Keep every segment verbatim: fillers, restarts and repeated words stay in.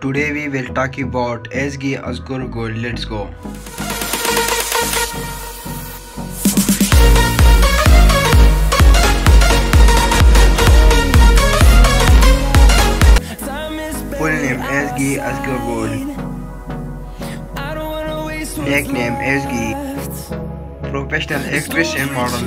Today we will talk about Ezgi Asaroglu. Let's go. Full name Ezgi Asaroglu. Nickname Ezgi. Professional actress and model.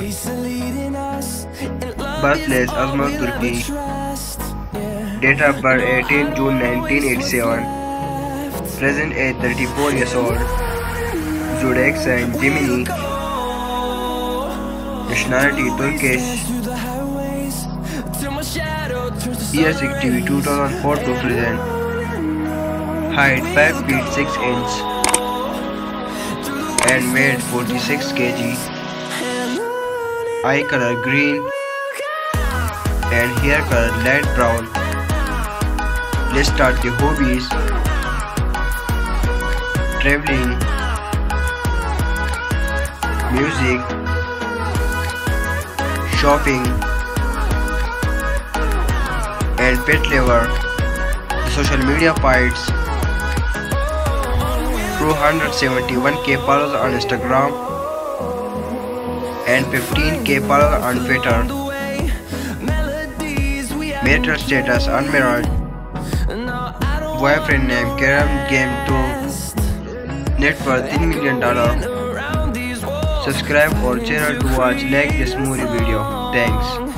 Birthplace Azmir, Turkey. Date of birth eighteenth June nineteen eighty-seven. Present age thirty-four years old. Zodiac sign Gemini. Nationality Turkish. Years active two thousand four to present. Height five feet six inches. And weight forty-six kilograms. Eye color green. And hair color light brown. Let's start the hobbies. Traveling, music, shopping, and pet lover. Social media fights. two hundred seventy-one K followers on Instagram and fifteen K followers on Twitter. Marital status unmarried. Boyfriend name Karam Game two. Net worth ten million dollars. Subscribe our channel to watch like this movie video. Thanks.